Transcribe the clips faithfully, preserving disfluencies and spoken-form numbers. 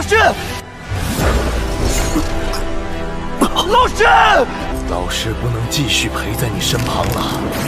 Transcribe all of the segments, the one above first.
师，老师， 老师不能继续陪在你身旁了。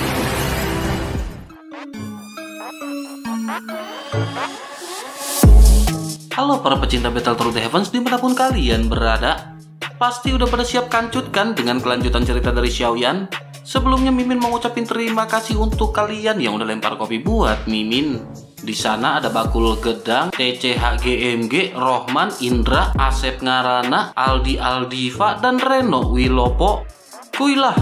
Halo para pecinta Battle Through the Heavens dimanapun kalian berada. Pasti udah pada siap kancut kan dengan kelanjutan cerita dari Xiaoyan? Sebelumnya Mimin mau ngucapin terima kasih untuk kalian yang udah lempar kopi buat Mimin. Di sana ada Bakul Gedang, T C H G M G, Rohman, Indra, Asep Ngarana, Aldi Aldiva, dan Reno Wilopo. Kuilah.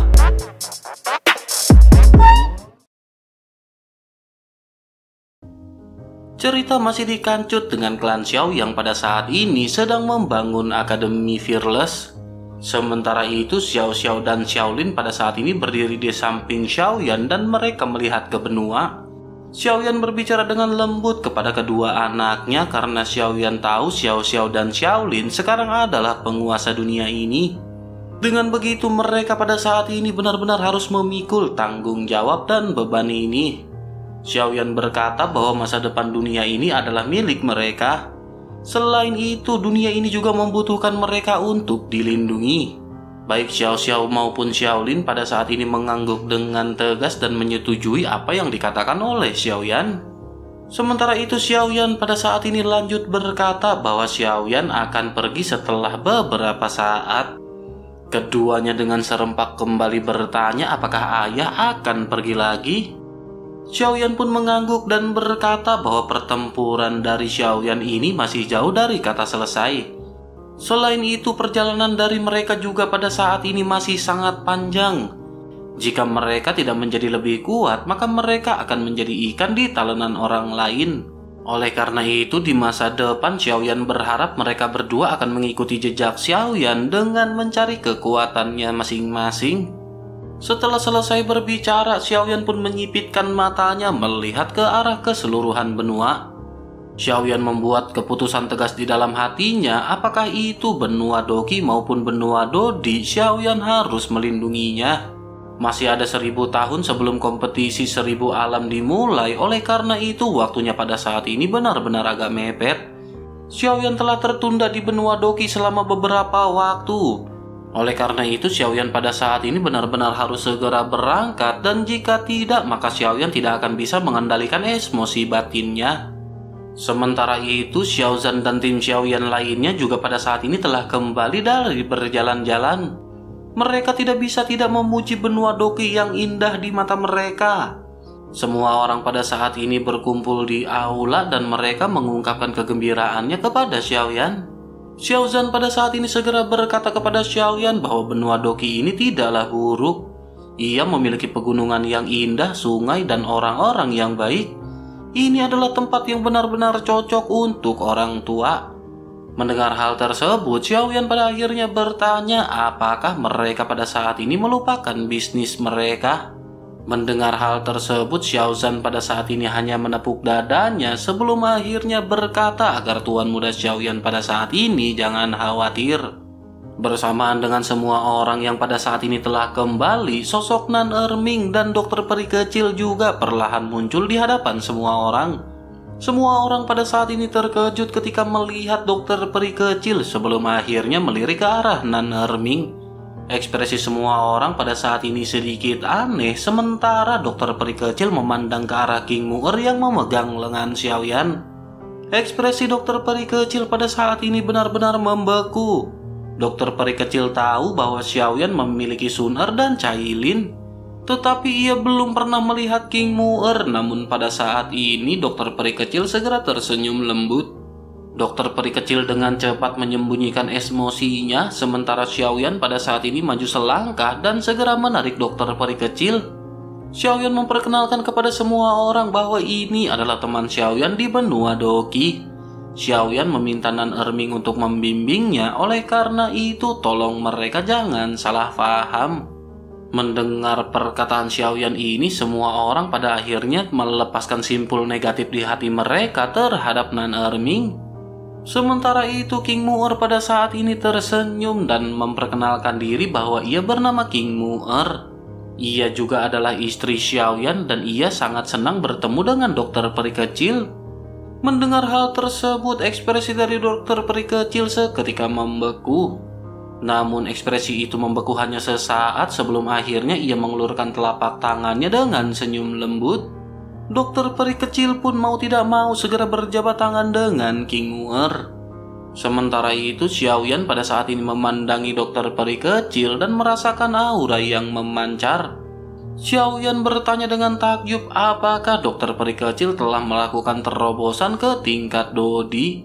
Cerita masih dikancut dengan klan Xiao yang pada saat ini sedang membangun Akademi Fearless. Sementara itu Xiao Xiao dan Xiaolin pada saat ini berdiri di samping Xiaoyan dan mereka melihat ke benua. Xiaoyan berbicara dengan lembut kepada kedua anaknya karena Xiaoyan tahu Xiao Xiao dan Xiaolin sekarang adalah penguasa dunia ini. Dengan begitu mereka pada saat ini benar-benar harus memikul tanggung jawab dan beban ini. Xiaoyan berkata bahwa masa depan dunia ini adalah milik mereka. Selain itu, dunia ini juga membutuhkan mereka untuk dilindungi. Baik Xiao Xiao maupun Xiaolin pada saat ini mengangguk dengan tegas dan menyetujui apa yang dikatakan oleh Xiaoyan. Sementara itu, Xiaoyan pada saat ini lanjut berkata bahwa Xiaoyan akan pergi setelah beberapa saat. Keduanya dengan serempak kembali bertanya apakah ayah akan pergi lagi. Xiaoyan pun mengangguk dan berkata bahwa pertempuran dari Xiaoyan ini masih jauh dari kata selesai. Selain itu, perjalanan dari mereka juga pada saat ini masih sangat panjang. Jika mereka tidak menjadi lebih kuat, maka mereka akan menjadi ikan di talenan orang lain. Oleh karena itu, di masa depan Xiaoyan berharap mereka berdua akan mengikuti jejak Xiaoyan dengan mencari kekuatannya masing-masing. Setelah selesai berbicara, Xiaoyan pun menyipitkan matanya melihat ke arah keseluruhan benua. Xiaoyan membuat keputusan tegas di dalam hatinya, apakah itu benua Doki maupun benua Dodi, Xiaoyan harus melindunginya. Masih ada seribu tahun sebelum kompetisi seribu alam dimulai, oleh karena itu waktunya pada saat ini benar-benar agak mepet. Xiaoyan telah tertunda di benua Doki selama beberapa waktu. Oleh karena itu, Xiaoyan pada saat ini benar-benar harus segera berangkat, dan jika tidak, maka Xiaoyan tidak akan bisa mengendalikan emosi batinnya. Sementara itu, Xiaozan dan tim Xiaoyan lainnya juga pada saat ini telah kembali dari berjalan-jalan. Mereka tidak bisa tidak memuji benua Doki yang indah di mata mereka. Semua orang pada saat ini berkumpul di aula dan mereka mengungkapkan kegembiraannya kepada Xiaoyan. Xiaozan pada saat ini segera berkata kepada Xiaoyan bahwa benua Doki ini tidaklah buruk. Ia memiliki pegunungan yang indah, sungai, dan orang-orang yang baik. Ini adalah tempat yang benar-benar cocok untuk orang tua. Mendengar hal tersebut, Xiaoyan pada akhirnya bertanya apakah mereka pada saat ini melupakan bisnis mereka. Mendengar hal tersebut, Xiaozan pada saat ini hanya menepuk dadanya sebelum akhirnya berkata agar tuan muda Xiaoyan pada saat ini jangan khawatir. Bersamaan dengan semua orang yang pada saat ini telah kembali, sosok Nan Erming dan dokter peri kecil juga perlahan muncul di hadapan semua orang. Semua orang pada saat ini terkejut ketika melihat dokter peri kecil sebelum akhirnya melirik ke arah Nan Erming. Ekspresi semua orang pada saat ini sedikit aneh, sementara dokter peri kecil memandang ke arah King Mu'er yang memegang lengan Xiaoyan. Ekspresi dokter peri kecil pada saat ini benar-benar membeku. Dokter peri kecil tahu bahwa Xiaoyan memiliki Sun Er dan Cailin, tetapi ia belum pernah melihat King Mu'er. Namun pada saat ini dokter peri kecil segera tersenyum lembut. Dokter peri kecil dengan cepat menyembunyikan emosinya, sementara Xiaoyan pada saat ini maju selangkah dan segera menarik dokter peri kecil. Xiaoyan memperkenalkan kepada semua orang bahwa ini adalah teman Xiaoyan di benua Doki. Xiaoyan meminta Nan Erming untuk membimbingnya, oleh karena itu tolong mereka jangan salah paham. Mendengar perkataan Xiaoyan ini, semua orang pada akhirnya melepaskan simpul negatif di hati mereka terhadap Nan Erming. Sementara itu, King Mu'er pada saat ini tersenyum dan memperkenalkan diri bahwa ia bernama King Mu'er. Ia juga adalah istri Xiaoyan dan ia sangat senang bertemu dengan dokter peri kecil. Mendengar hal tersebut, ekspresi dari dokter peri kecil seketika membeku. Namun ekspresi itu membeku hanya sesaat sebelum akhirnya ia mengulurkan telapak tangannya dengan senyum lembut. Dokter peri kecil pun mau tidak mau segera berjabat tangan dengan King Muer. Sementara itu Xiaoyan pada saat ini memandangi dokter peri kecil dan merasakan aura yang memancar. Xiaoyan bertanya dengan takjub apakah dokter peri kecil telah melakukan terobosan ke tingkat Dodi.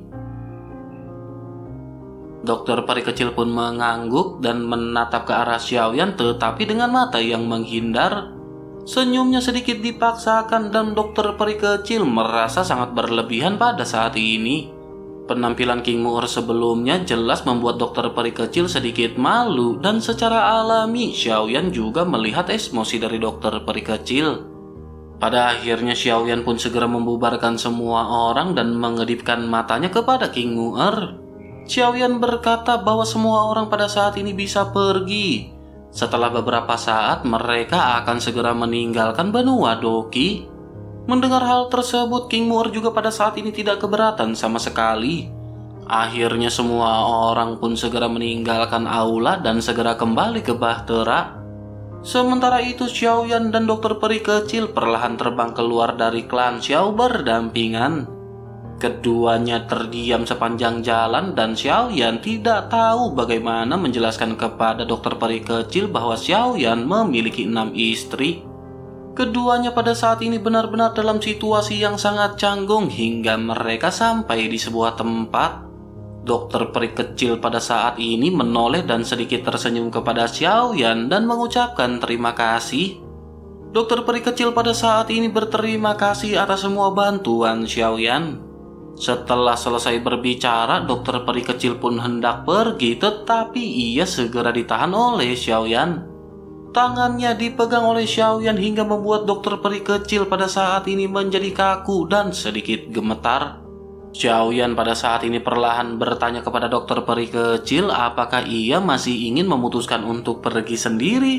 Dokter peri kecil pun mengangguk dan menatap ke arah Xiaoyan tetapi dengan mata yang menghindar. Senyumnya sedikit dipaksakan dan dokter peri kecil merasa sangat berlebihan pada saat ini. Penampilan King Muer sebelumnya jelas membuat dokter peri kecil sedikit malu dan secara alami Xiaoyan juga melihat emosi dari dokter peri kecil. Pada akhirnya Xiaoyan pun segera membubarkan semua orang dan mengedipkan matanya kepada King Muer. Xiaoyan berkata bahwa semua orang pada saat ini bisa pergi. Setelah beberapa saat mereka akan segera meninggalkan benua Doki. Mendengar hal tersebut, King Muer juga pada saat ini tidak keberatan sama sekali. Akhirnya semua orang pun segera meninggalkan aula dan segera kembali ke Bahtera. Sementara itu Xiaoyan dan dokter peri kecil perlahan terbang keluar dari klan Xiao berdampingan. Keduanya terdiam sepanjang jalan dan Xiaoyan tidak tahu bagaimana menjelaskan kepada dokter peri kecil bahwa Xiaoyan memiliki enam istri. Keduanya pada saat ini benar-benar dalam situasi yang sangat canggung hingga mereka sampai di sebuah tempat. Dokter peri kecil pada saat ini menoleh dan sedikit tersenyum kepada Xiaoyan dan mengucapkan terima kasih. Dokter peri kecil pada saat ini berterima kasih atas semua bantuan Xiaoyan. Setelah selesai berbicara, dokter peri kecil pun hendak pergi, tetapi ia segera ditahan oleh Xiaoyan. Tangannya dipegang oleh Xiaoyan hingga membuat dokter peri kecil pada saat ini menjadi kaku dan sedikit gemetar. Xiaoyan pada saat ini perlahan bertanya kepada dokter peri kecil apakah ia masih ingin memutuskan untuk pergi sendiri.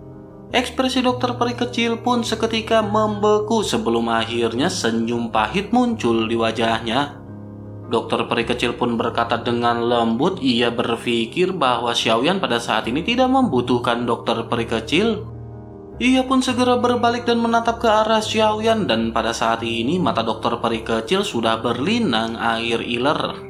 Ekspresi dokter peri kecil pun seketika membeku sebelum akhirnya senyum pahit muncul di wajahnya. Dokter peri kecil pun berkata dengan lembut ia berpikir bahwa Xiaoyan pada saat ini tidak membutuhkan dokter peri kecil. Ia pun segera berbalik dan menatap ke arah Xiaoyan dan pada saat ini mata dokter peri kecil sudah berlinang air iler.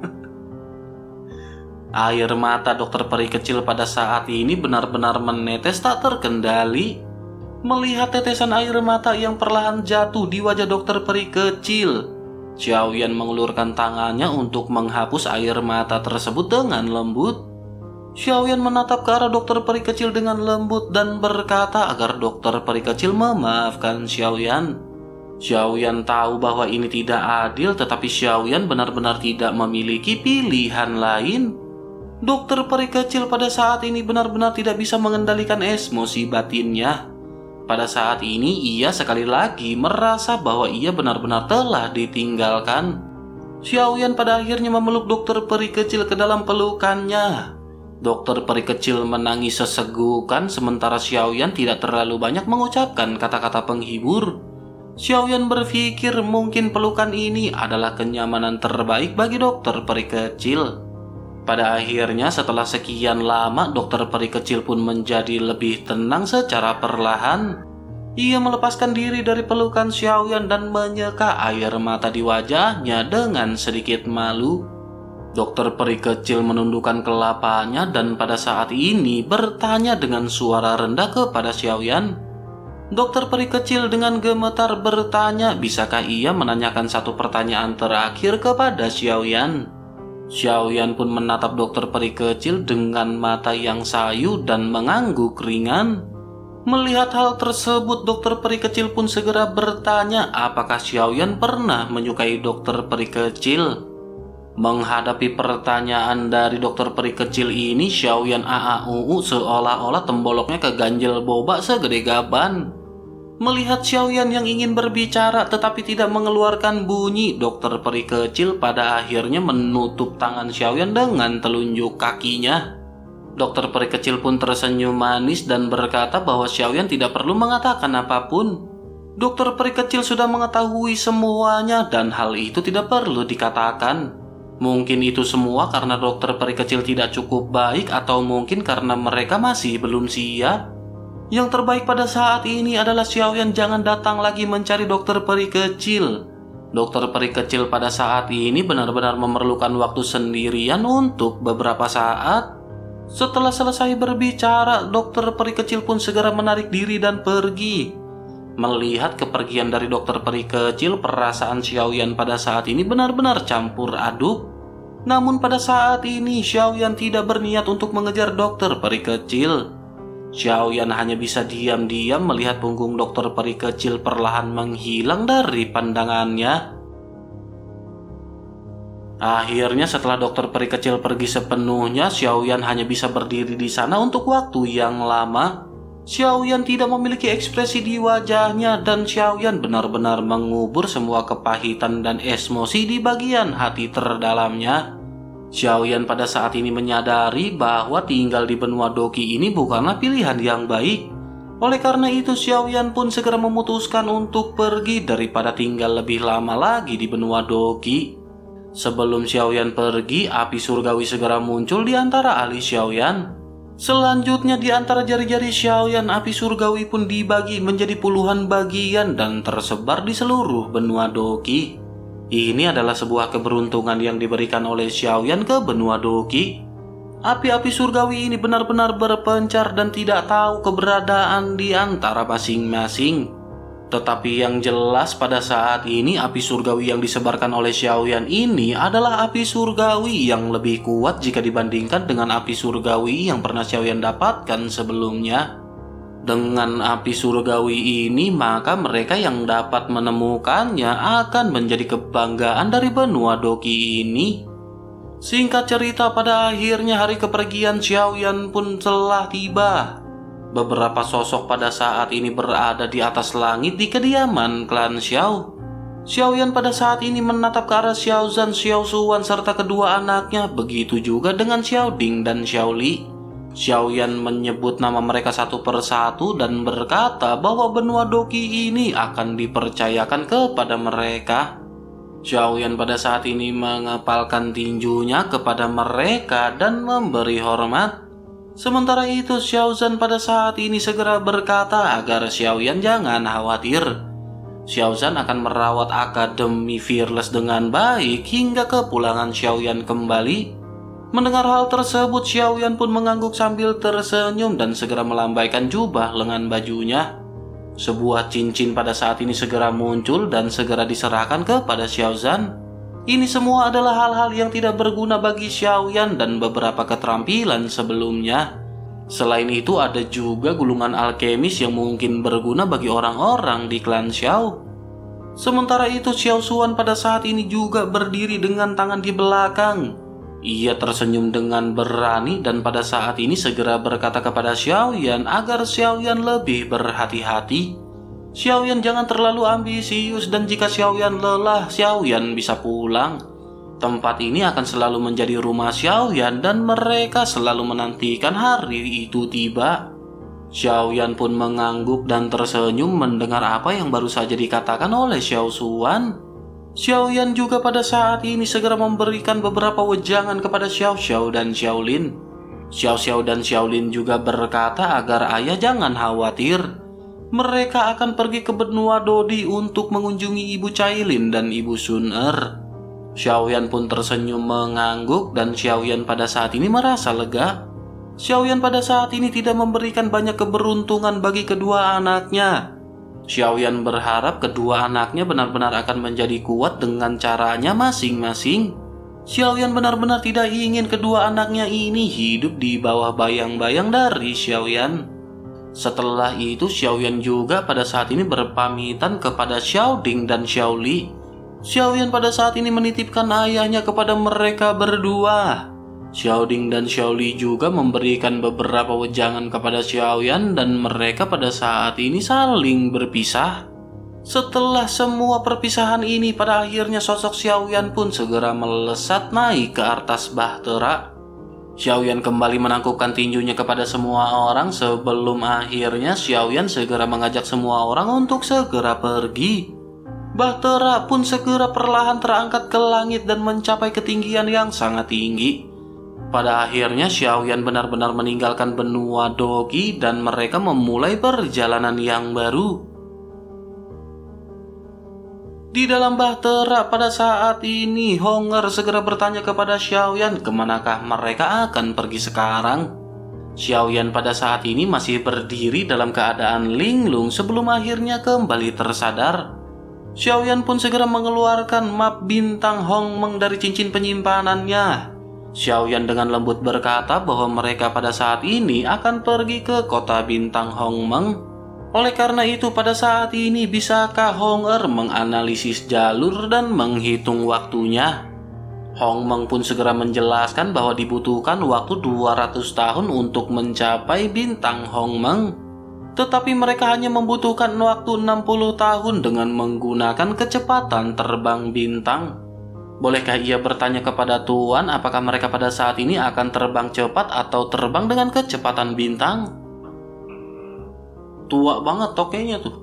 Air mata dokter peri kecil pada saat ini benar-benar menetes tak terkendali. Melihat tetesan air mata yang perlahan jatuh di wajah dokter peri kecil, Xiaoyan mengulurkan tangannya untuk menghapus air mata tersebut dengan lembut. Xiaoyan menatap ke arah dokter peri kecil dengan lembut dan berkata agar dokter peri kecil memaafkan Xiaoyan. Xiaoyan tahu bahwa ini tidak adil, tetapi Xiaoyan benar-benar tidak memiliki pilihan lain. Dokter peri kecil pada saat ini benar-benar tidak bisa mengendalikan emosi batinnya. Pada saat ini ia sekali lagi merasa bahwa ia benar-benar telah ditinggalkan. Xiaoyan pada akhirnya memeluk dokter peri kecil ke dalam pelukannya. Dokter peri kecil menangis sesegukan sementara Xiaoyan tidak terlalu banyak mengucapkan kata-kata penghibur. Xiaoyan berpikir mungkin pelukan ini adalah kenyamanan terbaik bagi dokter peri kecil. Pada akhirnya setelah sekian lama dokter peri kecil pun menjadi lebih tenang secara perlahan. Ia melepaskan diri dari pelukan Xiaoyan dan menyeka air mata di wajahnya dengan sedikit malu. Dokter peri kecil menundukkan kelapanya dan pada saat ini bertanya dengan suara rendah kepada Xiaoyan. Dokter peri kecil dengan gemetar bertanya bisakah ia menanyakan satu pertanyaan terakhir kepada Xiaoyan. Xiaoyan pun menatap dokter peri kecil dengan mata yang sayu dan mengangguk ringan. Melihat hal tersebut, dokter peri kecil pun segera bertanya apakah Xiaoyan pernah menyukai dokter peri kecil. Menghadapi pertanyaan dari dokter peri kecil ini, Xiaoyan aauu seolah-olah temboloknya keganjel boba segede gaban. Melihat Xiaoyan yang ingin berbicara tetapi tidak mengeluarkan bunyi, dokter peri kecil pada akhirnya menutup tangan Xiaoyan dengan telunjuk kakinya. Dokter peri kecil pun tersenyum manis dan berkata bahwa Xiaoyan tidak perlu mengatakan apapun. Dokter peri kecil sudah mengetahui semuanya dan hal itu tidak perlu dikatakan. Mungkin itu semua karena dokter peri kecil tidak cukup baik atau mungkin karena mereka masih belum siap. Yang terbaik pada saat ini adalah Xiaoyan jangan datang lagi mencari dokter peri kecil. Dokter peri kecil pada saat ini benar-benar memerlukan waktu sendirian untuk beberapa saat. Setelah selesai berbicara, dokter peri kecil pun segera menarik diri dan pergi. Melihat kepergian dari dokter peri kecil, perasaan Xiaoyan pada saat ini benar-benar campur aduk. Namun pada saat ini Xiaoyan tidak berniat untuk mengejar dokter peri kecil. Xiaoyan hanya bisa diam-diam melihat punggung dokter peri kecil perlahan menghilang dari pandangannya. Akhirnya setelah dokter peri kecil pergi sepenuhnya, Xiaoyan hanya bisa berdiri di sana untuk waktu yang lama. Xiaoyan tidak memiliki ekspresi di wajahnya dan Xiaoyan benar-benar mengubur semua kepahitan dan emosi di bagian hati terdalamnya. Xiaoyan pada saat ini menyadari bahwa tinggal di benua Doki ini bukanlah pilihan yang baik. Oleh karena itu Xiaoyan pun segera memutuskan untuk pergi daripada tinggal lebih lama lagi di benua Doki. Sebelum Xiaoyan pergi, api surgawi segera muncul di antara alis Xiaoyan. Selanjutnya di antara jari-jari Xiaoyan, api surgawi pun dibagi menjadi puluhan bagian dan tersebar di seluruh benua Doki. Ini adalah sebuah keberuntungan yang diberikan oleh Xiaoyan ke benua Doki. Api-api surgawi ini benar-benar berpencar dan tidak tahu keberadaan di antara masing-masing. Tetapi yang jelas pada saat ini api surgawi yang disebarkan oleh Xiaoyan ini adalah api surgawi yang lebih kuat jika dibandingkan dengan api surgawi yang pernah Xiaoyan dapatkan sebelumnya. Dengan api surgawi ini maka mereka yang dapat menemukannya akan menjadi kebanggaan dari benua Doki ini. Singkat cerita, pada akhirnya hari kepergian Xiaoyan pun telah tiba. Beberapa sosok pada saat ini berada di atas langit di kediaman klan Xiao. Xiaoyan pada saat ini menatap ke arah Xiaozan, Xiao Suwan serta kedua anaknya, begitu juga dengan Xiao Ding dan Xiao Li. Xiaoyan menyebut nama mereka satu persatu dan berkata bahwa benua Doki ini akan dipercayakan kepada mereka. Xiaoyan pada saat ini mengepalkan tinjunya kepada mereka dan memberi hormat. Sementara itu Xiaozan pada saat ini segera berkata agar Xiaoyan jangan khawatir. Xiaozan akan merawat Akademi Fearless dengan baik hingga kepulangan Xiaoyan kembali. Mendengar hal tersebut, Xiaoyan pun mengangguk sambil tersenyum dan segera melambaikan jubah lengan bajunya. Sebuah cincin pada saat ini segera muncul dan segera diserahkan kepada Xiaozan. Ini semua adalah hal-hal yang tidak berguna bagi Xiaoyan dan beberapa keterampilan sebelumnya. Selain itu ada juga gulungan alkemis yang mungkin berguna bagi orang-orang di klan Xiao. Sementara itu Xiao Suwan pada saat ini juga berdiri dengan tangan di belakang. Ia tersenyum dengan berani dan pada saat ini segera berkata kepada Xiaoyan agar Xiaoyan lebih berhati-hati. Xiaoyan jangan terlalu ambisius dan jika Xiaoyan lelah, Xiaoyan bisa pulang. Tempat ini akan selalu menjadi rumah Xiaoyan dan mereka selalu menantikan hari itu tiba. Xiaoyan pun mengangguk dan tersenyum mendengar apa yang baru saja dikatakan oleh Xiao Suwan. Xiaoyan juga pada saat ini segera memberikan beberapa wejangan kepada Xiao Xiao dan Xiaolin. Xiao Xiao dan Xiaolin juga berkata agar ayah jangan khawatir. Mereka akan pergi ke benua Dodi untuk mengunjungi Ibu Cailin dan Ibu Sun-er. Xiaoyan pun tersenyum mengangguk dan Xiaoyan pada saat ini merasa lega. Xiaoyan pada saat ini tidak memberikan banyak keberuntungan bagi kedua anaknya. Xiaoyan berharap kedua anaknya benar-benar akan menjadi kuat dengan caranya masing-masing. Xiaoyan benar-benar tidak ingin kedua anaknya ini hidup di bawah bayang-bayang dari Xiaoyan. Setelah itu Xiaoyan juga pada saat ini berpamitan kepada Xiao Ding dan Xiao Li. Xiaoyan pada saat ini menitipkan ayahnya kepada mereka berdua. Xiao Ding dan Xiao Li juga memberikan beberapa wejangan kepada Xiaoyan dan mereka pada saat ini saling berpisah. Setelah semua perpisahan ini pada akhirnya sosok Xiaoyan pun segera melesat naik ke atas bahtera. Xiaoyan kembali menangkupkan tinjunya kepada semua orang sebelum akhirnya Xiaoyan segera mengajak semua orang untuk segera pergi. Bahtera pun segera perlahan terangkat ke langit dan mencapai ketinggian yang sangat tinggi. Pada akhirnya Xiaoyan benar-benar meninggalkan benua Dogi dan mereka memulai perjalanan yang baru. Di dalam bahtera pada saat ini, Hong'er segera bertanya kepada Xiaoyan kemanakah mereka akan pergi sekarang. Xiaoyan pada saat ini masih berdiri dalam keadaan linglung sebelum akhirnya kembali tersadar. Xiaoyan pun segera mengeluarkan map bintang Hongmeng dari cincin penyimpanannya. Xiaoyan dengan lembut berkata bahwa mereka pada saat ini akan pergi ke kota bintang Hongmeng. Oleh karena itu pada saat ini bisakah Hong'er menganalisis jalur dan menghitung waktunya? Hongmeng pun segera menjelaskan bahwa dibutuhkan waktu dua ratus tahun untuk mencapai bintang Hongmeng. Tetapi mereka hanya membutuhkan waktu enam puluh tahun dengan menggunakan kecepatan terbang bintang. Bolehkah ia bertanya kepada Tuan apakah mereka pada saat ini akan terbang cepat atau terbang dengan kecepatan bintang? Tua banget tokenya tuh.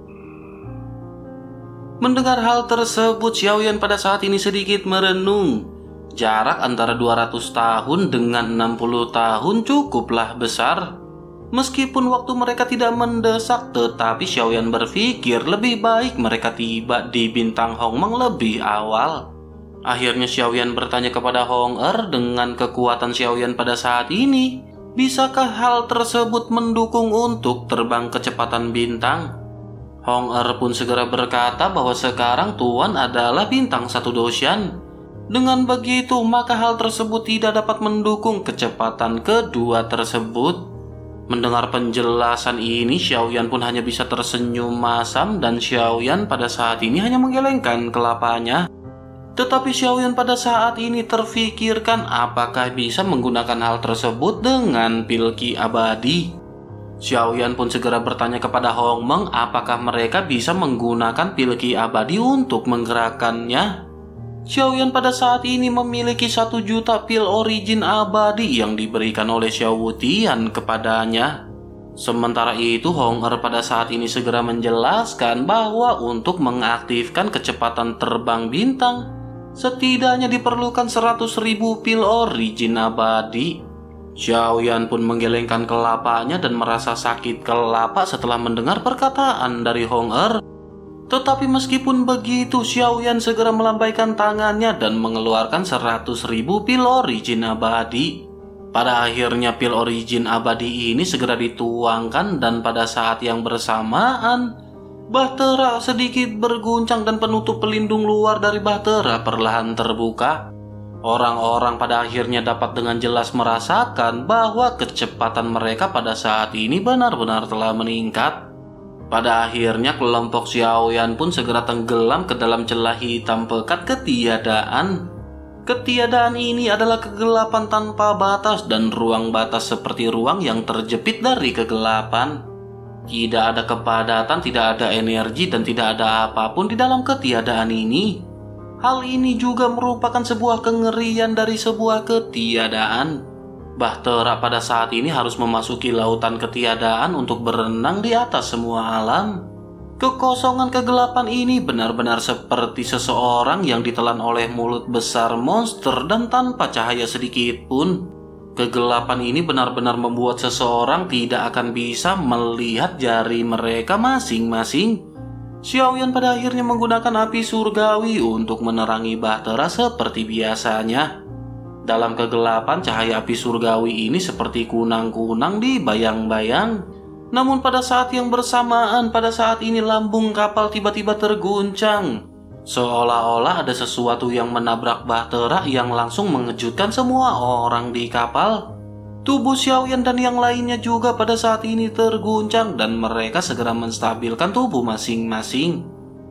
Mendengar hal tersebut, Xiaoyan pada saat ini sedikit merenung. Jarak antara dua ratus tahun dengan enam puluh tahun cukuplah besar. Meskipun waktu mereka tidak mendesak, tetapi Xiaoyan berpikir lebih baik mereka tiba di bintang Hongmeng lebih awal. Akhirnya Xiaoyan bertanya kepada Hong'er dengan kekuatan Xiaoyan pada saat ini, bisakah hal tersebut mendukung untuk terbang kecepatan bintang? Hong'er pun segera berkata bahwa sekarang Tuan adalah bintang satu Doshan. Dengan begitu, maka hal tersebut tidak dapat mendukung kecepatan kedua tersebut. Mendengar penjelasan ini, Xiaoyan pun hanya bisa tersenyum masam dan Xiaoyan pada saat ini hanya menggelengkan kelapanya. Tetapi Xiaoyan pada saat ini terfikirkan apakah bisa menggunakan hal tersebut dengan pil ki abadi. Xiaoyan pun segera bertanya kepada Hongmeng apakah mereka bisa menggunakan pil ki abadi untuk menggerakkannya. Xiaoyan pada saat ini memiliki satu juta pil origin abadi yang diberikan oleh Xiao Wutian kepadanya. Sementara itu Hong'er pada saat ini segera menjelaskan bahwa untuk mengaktifkan kecepatan terbang bintang setidaknya diperlukan seratus ribu pil origin abadi. Xiaoyan pun menggelengkan kelapanya dan merasa sakit kelapa setelah mendengar perkataan dari Hong'er. Tetapi meskipun begitu, Xiaoyan segera melambaikan tangannya dan mengeluarkan seratus ribu pil origin abadi. Pada akhirnya pil origin abadi ini segera dituangkan dan pada saat yang bersamaan bahtera sedikit berguncang dan penutup pelindung luar dari bahtera perlahan terbuka. Orang-orang pada akhirnya dapat dengan jelas merasakan bahwa kecepatan mereka pada saat ini benar-benar telah meningkat. Pada akhirnya kelompok Xiaoyan pun segera tenggelam ke dalam celah hitam pekat ketiadaan. Ketiadaan ini adalah kegelapan tanpa batas dan ruang batas seperti ruang yang terjepit dari kegelapan. Tidak ada kepadatan, tidak ada energi, dan tidak ada apapun di dalam ketiadaan ini. Hal ini juga merupakan sebuah kengerian dari sebuah ketiadaan. Bahtera pada saat ini harus memasuki lautan ketiadaan untuk berenang di atas semua alam. Kekosongan kegelapan ini benar-benar seperti seseorang yang ditelan oleh mulut besar monster dan tanpa cahaya sedikit pun. Kegelapan ini benar-benar membuat seseorang tidak akan bisa melihat jari mereka masing-masing. Xiaoyan pada akhirnya menggunakan api surgawi untuk menerangi bahtera seperti biasanya. Dalam kegelapan, cahaya api surgawi ini seperti kunang-kunang di bayang-bayang. Namun pada saat yang bersamaan, pada saat ini lambung kapal tiba-tiba terguncang. Seolah-olah ada sesuatu yang menabrak bahtera yang langsung mengejutkan semua orang di kapal. Tubuh Xiaoyan dan yang lainnya juga pada saat ini terguncang dan mereka segera menstabilkan tubuh masing-masing.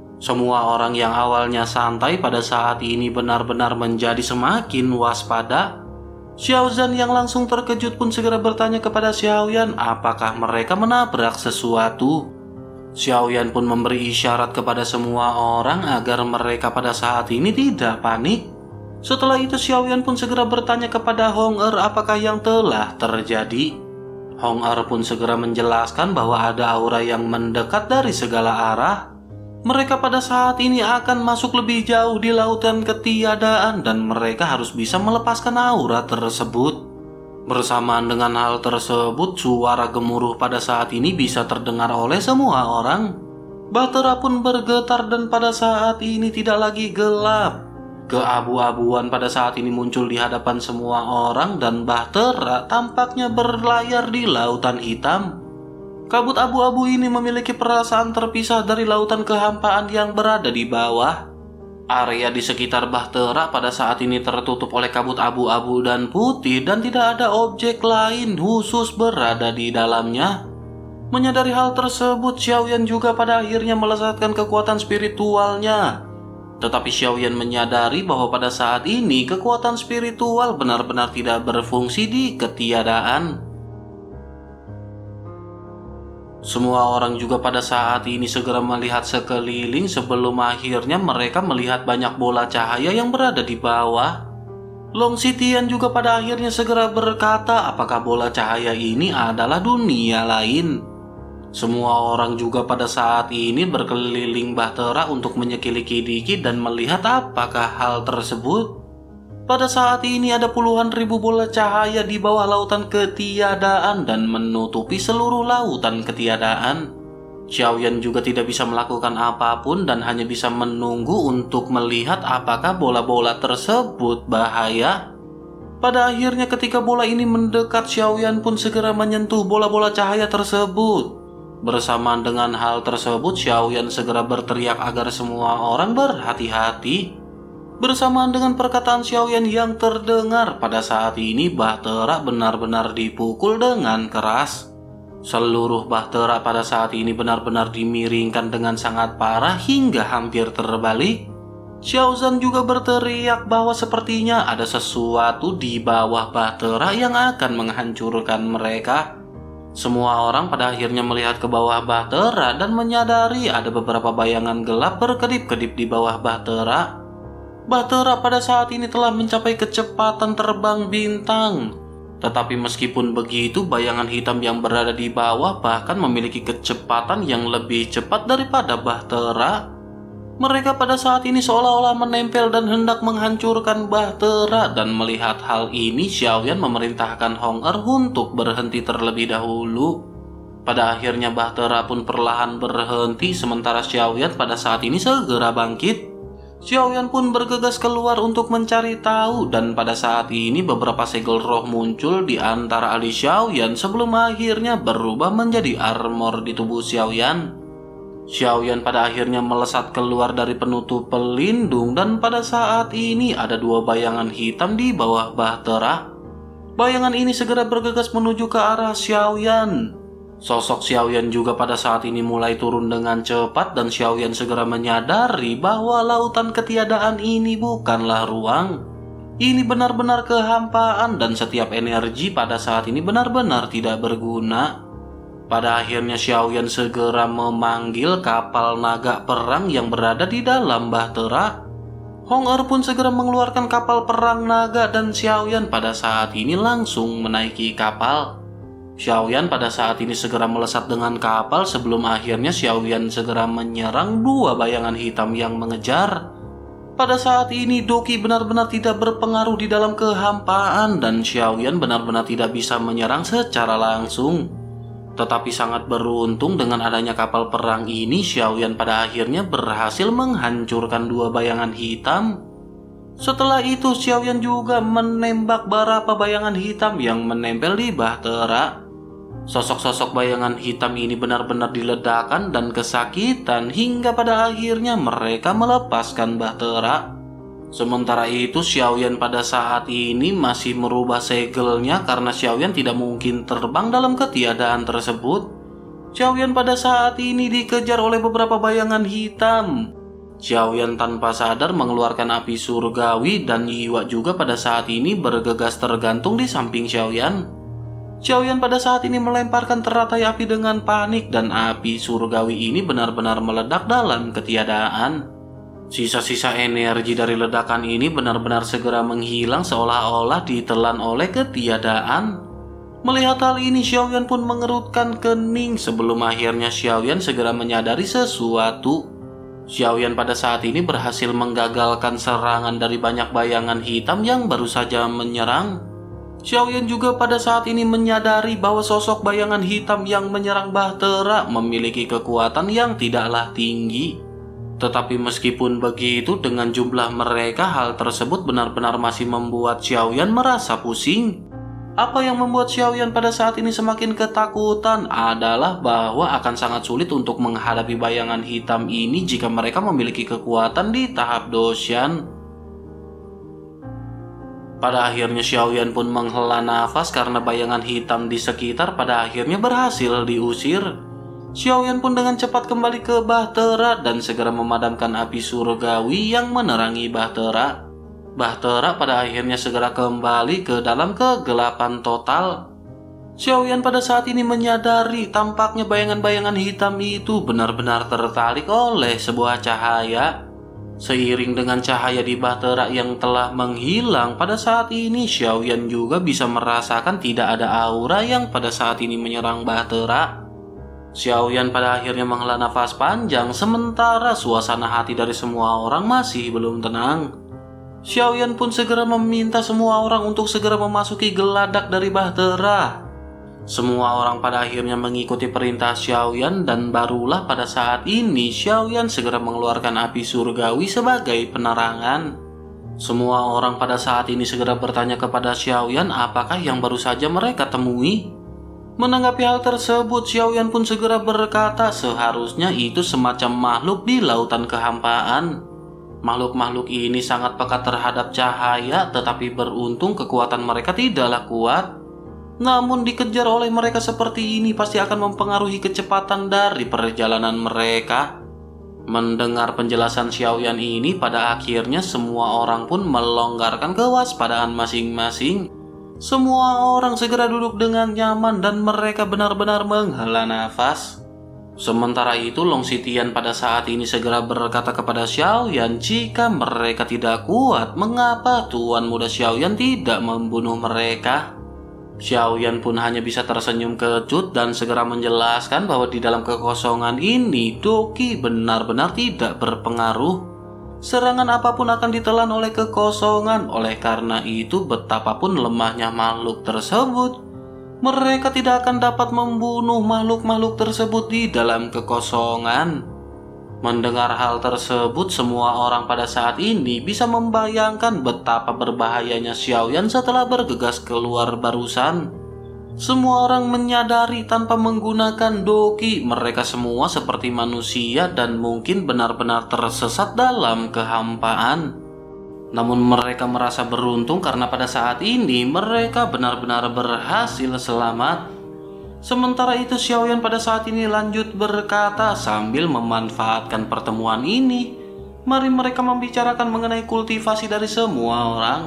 Semua orang yang awalnya santai pada saat ini benar-benar menjadi semakin waspada. Xiaozan yang langsung terkejut pun segera bertanya kepada Xiaoyan apakah mereka menabrak sesuatu. Xiaoyan pun memberi isyarat kepada semua orang agar mereka pada saat ini tidak panik. Setelah itu Xiaoyan pun segera bertanya kepada Hong Er apakah yang telah terjadi. Hong Er pun segera menjelaskan bahwa ada aura yang mendekat dari segala arah. Mereka pada saat ini akan masuk lebih jauh di lautan ketiadaan dan mereka harus bisa melepaskan aura tersebut. Bersamaan dengan hal tersebut, suara gemuruh pada saat ini bisa terdengar oleh semua orang. Bahtera pun bergetar dan pada saat ini tidak lagi gelap. Keabu-abuan pada saat ini muncul di hadapan semua orang dan Bahtera tampaknya berlayar di lautan hitam. Kabut abu-abu ini memiliki perasaan terpisah dari lautan kehampaan yang berada di bawah. Area di sekitar Bahtera pada saat ini tertutup oleh kabut abu-abu dan putih dan tidak ada objek lain khusus berada di dalamnya. Menyadari hal tersebut, Xiaoyan juga pada akhirnya melesatkan kekuatan spiritualnya. Tetapi Xiaoyan menyadari bahwa pada saat ini kekuatan spiritual benar-benar tidak berfungsi di ketiadaan. Semua orang juga pada saat ini segera melihat sekeliling sebelum akhirnya mereka melihat banyak bola cahaya yang berada di bawah. Long Xitian juga pada akhirnya segera berkata apakah bola cahaya ini adalah dunia lain. Semua orang juga pada saat ini berkeliling Bahtera untuk menyelidiki dikit dan melihat apakah hal tersebut. Pada saat ini ada puluhan ribu bola cahaya di bawah lautan ketiadaan dan menutupi seluruh lautan ketiadaan. Xiaoyan juga tidak bisa melakukan apapun dan hanya bisa menunggu untuk melihat apakah bola-bola tersebut bahaya. Pada akhirnya ketika bola ini mendekat, Xiaoyan pun segera menyentuh bola-bola cahaya tersebut. Bersamaan dengan hal tersebut, Xiaoyan segera berteriak agar semua orang berhati-hati. Bersamaan dengan perkataan Xiaoyan yang terdengar pada saat ini, Bahtera benar-benar dipukul dengan keras. Seluruh Bahtera pada saat ini benar-benar dimiringkan dengan sangat parah hingga hampir terbalik. Xiaozan juga berteriak bahwa sepertinya ada sesuatu di bawah Bahtera yang akan menghancurkan mereka. Semua orang pada akhirnya melihat ke bawah Bahtera dan menyadari ada beberapa bayangan gelap berkedip-kedip di bawah Bahtera. Bahtera pada saat ini telah mencapai kecepatan terbang bintang. Tetapi meskipun begitu, bayangan hitam yang berada di bawah bahkan memiliki kecepatan yang lebih cepat daripada Bahtera. Mereka pada saat ini seolah-olah menempel dan hendak menghancurkan Bahtera, dan melihat hal ini Xiaoyan memerintahkan Hong Er untuk berhenti terlebih dahulu. Pada akhirnya Bahtera pun perlahan berhenti sementara Xiaoyan pada saat ini segera bangkit. Xiaoyan pun bergegas keluar untuk mencari tahu dan pada saat ini beberapa segel roh muncul di antara alis Xiaoyan sebelum akhirnya berubah menjadi armor di tubuh Xiaoyan. Xiaoyan pada akhirnya melesat keluar dari penutup pelindung dan pada saat ini ada dua bayangan hitam di bawah Bahtera. Bayangan ini segera bergegas menuju ke arah Xiaoyan. Sosok Xiaoyan juga pada saat ini mulai turun dengan cepat dan Xiaoyan segera menyadari bahwa lautan ketiadaan ini bukanlah ruang. Ini benar-benar kehampaan dan setiap energi pada saat ini benar-benar tidak berguna. Pada akhirnya Xiaoyan segera memanggil kapal naga perang yang berada di dalam Bahtera. Hong Er pun segera mengeluarkan kapal perang naga dan Xiaoyan pada saat ini langsung menaiki kapal. Xiaoyan pada saat ini segera melesat dengan kapal sebelum akhirnya Xiaoyan segera menyerang dua bayangan hitam yang mengejar. Pada saat ini Doki benar-benar tidak berpengaruh di dalam kehampaan dan Xiaoyan benar-benar tidak bisa menyerang secara langsung. Tetapi sangat beruntung dengan adanya kapal perang ini, Xiaoyan pada akhirnya berhasil menghancurkan dua bayangan hitam. Setelah itu Xiaoyan juga menembak beberapa bayangan hitam yang menempel di Bahtera. Sosok-sosok bayangan hitam ini benar-benar diledakkan dan kesakitan hingga pada akhirnya mereka melepaskan Bahtera. Sementara itu Xiaoyan pada saat ini masih merubah segelnya karena Xiaoyan tidak mungkin terbang dalam ketiadaan tersebut. Xiaoyan pada saat ini dikejar oleh beberapa bayangan hitam. Xiaoyan tanpa sadar mengeluarkan api surgawi dan Yiwa juga pada saat ini bergegas tergantung di samping Xiaoyan. Xiaoyan pada saat ini melemparkan teratai api dengan panik dan api surgawi ini benar-benar meledak dalam ketiadaan. Sisa-sisa energi dari ledakan ini benar-benar segera menghilang seolah-olah ditelan oleh ketiadaan. Melihat hal ini, Xiaoyan pun mengerutkan kening sebelum akhirnya Xiaoyan segera menyadari sesuatu. Xiaoyan pada saat ini berhasil menggagalkan serangan dari banyak bayangan hitam yang baru saja menyerang. Xiaoyan juga pada saat ini menyadari bahwa sosok bayangan hitam yang menyerang Bahtera memiliki kekuatan yang tidaklah tinggi. Tetapi meskipun begitu, dengan jumlah mereka, hal tersebut benar-benar masih membuat Xiaoyan merasa pusing. Apa yang membuat Xiaoyan pada saat ini semakin ketakutan adalah bahwa akan sangat sulit untuk menghadapi bayangan hitam ini jika mereka memiliki kekuatan di tahap Doshan. Pada akhirnya Xiaoyan pun menghela nafas karena bayangan hitam di sekitar pada akhirnya berhasil diusir. Xiaoyan pun dengan cepat kembali ke Bahtera dan segera memadamkan api surgawi yang menerangi Bahtera. Bahtera pada akhirnya segera kembali ke dalam kegelapan total. Xiaoyan pada saat ini menyadari tampaknya bayangan-bayangan hitam itu benar-benar tertarik oleh sebuah cahaya. Seiring dengan cahaya di Bahtera yang telah menghilang, pada saat ini Xiaoyan juga bisa merasakan tidak ada aura yang pada saat ini menyerang Bahtera. Xiaoyan pada akhirnya menghela nafas panjang sementara suasana hati dari semua orang masih belum tenang. Xiaoyan pun segera meminta semua orang untuk segera memasuki geladak dari Bahtera. Semua orang pada akhirnya mengikuti perintah Xiaoyan dan barulah pada saat ini Xiaoyan segera mengeluarkan api surgawi sebagai penerangan. Semua orang pada saat ini segera bertanya kepada Xiaoyan apakah yang baru saja mereka temui. Menanggapi hal tersebut, Xiaoyan pun segera berkata seharusnya itu semacam makhluk di lautan kehampaan. Makhluk-makhluk ini sangat peka terhadap cahaya, tetapi beruntung kekuatan mereka tidaklah kuat. Namun dikejar oleh mereka seperti ini pasti akan mempengaruhi kecepatan dari perjalanan mereka. Mendengar penjelasan Xiaoyan ini, pada akhirnya semua orang pun melonggarkan kewaspadaan masing-masing. Semua orang segera duduk dengan nyaman dan mereka benar-benar menghela nafas. Sementara itu Long Xitian pada saat ini segera berkata kepada Xiaoyan jika mereka tidak kuat, mengapa Tuan Muda Xiaoyan tidak membunuh mereka. Xiaoyan pun hanya bisa tersenyum kecut dan segera menjelaskan bahwa di dalam kekosongan ini Doqi benar-benar tidak berpengaruh. Serangan apapun akan ditelan oleh kekosongan. Oleh karena itu, betapapun lemahnya makhluk tersebut, mereka tidak akan dapat membunuh makhluk-makhluk tersebut di dalam kekosongan. Mendengar hal tersebut, semua orang pada saat ini bisa membayangkan betapa berbahayanya Xiaoyan setelah bergegas keluar barusan. Semua orang menyadari tanpa menggunakan Doqi, mereka semua seperti manusia dan mungkin benar-benar tersesat dalam kehampaan. Namun mereka merasa beruntung karena pada saat ini mereka benar-benar berhasil selamat. Sementara itu Xiaoyan pada saat ini lanjut berkata sambil memanfaatkan pertemuan ini, mari mereka membicarakan mengenai kultivasi dari semua orang.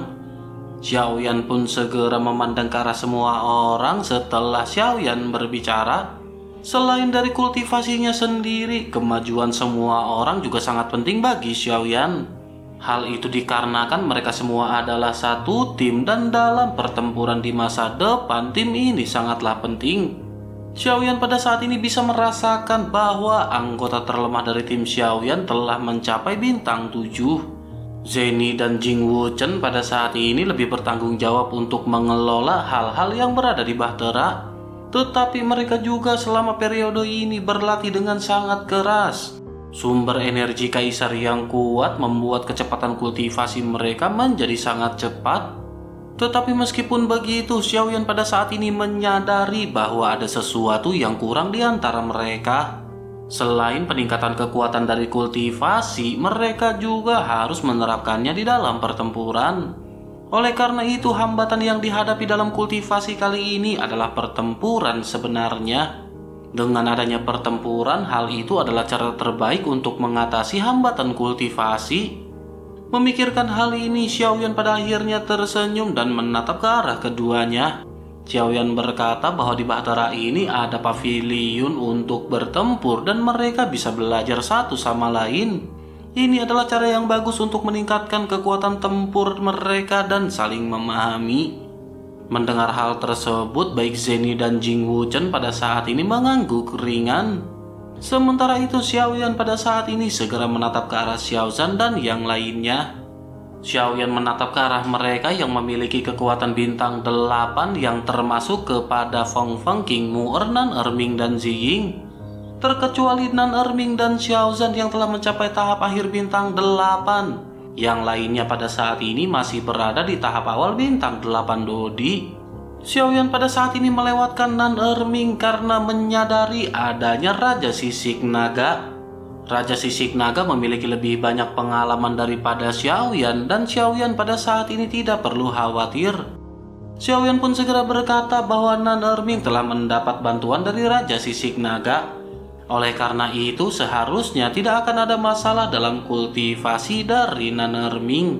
Xiaoyan pun segera memandang ke arah semua orang setelah Xiaoyan berbicara. Selain dari kultivasinya sendiri, kemajuan semua orang juga sangat penting bagi Xiaoyan. Hal itu dikarenakan mereka semua adalah satu tim dan dalam pertempuran di masa depan tim ini sangatlah penting. Xiaoyan pada saat ini bisa merasakan bahwa anggota terlemah dari tim Xiaoyan telah mencapai bintang tujuh. Zeni dan Jing Wuchen pada saat ini lebih bertanggung jawab untuk mengelola hal-hal yang berada di Bahtera. Tetapi mereka juga selama periode ini berlatih dengan sangat keras. Sumber energi kaisar yang kuat membuat kecepatan kultivasi mereka menjadi sangat cepat. Tetapi meskipun begitu, Xiaoyan pada saat ini menyadari bahwa ada sesuatu yang kurang di antara mereka. Selain peningkatan kekuatan dari kultivasi, mereka juga harus menerapkannya di dalam pertempuran. Oleh karena itu, hambatan yang dihadapi dalam kultivasi kali ini adalah pertempuran sebenarnya. Dengan adanya pertempuran, hal itu adalah cara terbaik untuk mengatasi hambatan kultivasi. Memikirkan hal ini, Xiaoyan pada akhirnya tersenyum dan menatap ke arah keduanya. Xiaoyan berkata bahwa di Bahtera ini ada pavilion untuk bertempur dan mereka bisa belajar satu sama lain. Ini adalah cara yang bagus untuk meningkatkan kekuatan tempur mereka dan saling memahami. Mendengar hal tersebut, baik Zeni dan Jing Wuchen pada saat ini mengangguk ringan. Sementara itu Xiaoyan pada saat ini segera menatap ke arah Xiaozan dan yang lainnya. Xiaoyan menatap ke arah mereka yang memiliki kekuatan bintang delapan yang termasuk kepada Feng Feng, King Mu'er, Nan Erming dan Ziying. Terkecuali Nan Erming dan Xiaozan yang telah mencapai tahap akhir bintang delapan. Yang lainnya pada saat ini masih berada di tahap awal bintang delapan Dodi. Xiaoyan pada saat ini melewatkan Nan Erming karena menyadari adanya Raja Sisik Naga. Raja Sisik Naga memiliki lebih banyak pengalaman daripada Xiaoyan dan Xiaoyan pada saat ini tidak perlu khawatir. Xiaoyan pun segera berkata bahwa Nan Erming telah mendapat bantuan dari Raja Sisik Naga. Oleh karena itu seharusnya tidak akan ada masalah dalam kultivasi dari Nan Erming.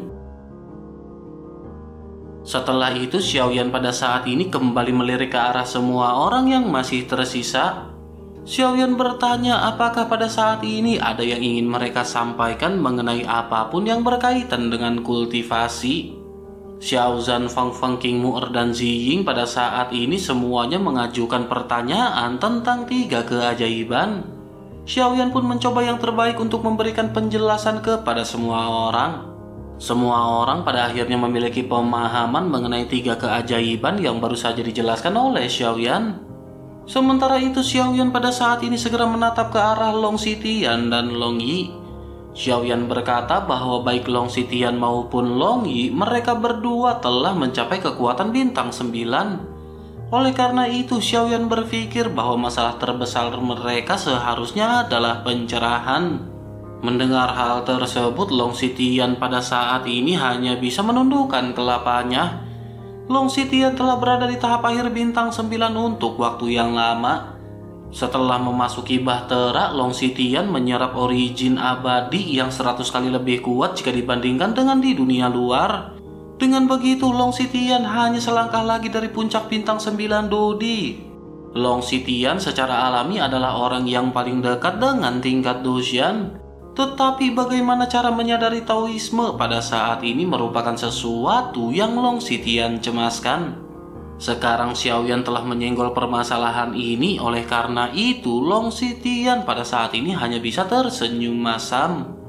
Setelah itu Xiaoyan pada saat ini kembali melirik ke arah semua orang yang masih tersisa. Xiaoyan bertanya apakah pada saat ini ada yang ingin mereka sampaikan mengenai apapun yang berkaitan dengan kultivasi. Xiaozan, Feng Feng, King Mu'er, dan Ziying pada saat ini semuanya mengajukan pertanyaan tentang tiga keajaiban. Xiaoyan pun mencoba yang terbaik untuk memberikan penjelasan kepada semua orang. Semua orang pada akhirnya memiliki pemahaman mengenai tiga keajaiban yang baru saja dijelaskan oleh Xiaoyan. Sementara itu Xiaoyan pada saat ini segera menatap ke arah Long Xitian dan Long Yi. Xiaoyan berkata bahwa baik Long Xitian maupun Long Yi mereka berdua telah mencapai kekuatan bintang sembilan. Oleh karena itu Xiaoyan berpikir bahwa masalah terbesar mereka seharusnya adalah pencerahan. Mendengar hal tersebut, Long Xitian pada saat ini hanya bisa menundukkan kelapanya. Long Xitian telah berada di tahap akhir bintang sembilan untuk waktu yang lama. Setelah memasuki Bahtera, Long Xitian menyerap origin abadi yang seratus kali lebih kuat jika dibandingkan dengan di dunia luar. Dengan begitu, Long Xitian hanya selangkah lagi dari puncak bintang sembilan Dodi. Long Xitian secara alami adalah orang yang paling dekat dengan tingkat Doshan. Tetapi bagaimana cara menyadari Taoisme pada saat ini merupakan sesuatu yang Long Xitian cemaskan. Sekarang Xiaoyan telah menyenggol permasalahan ini, oleh karena itu Long Xitian pada saat ini hanya bisa tersenyum masam.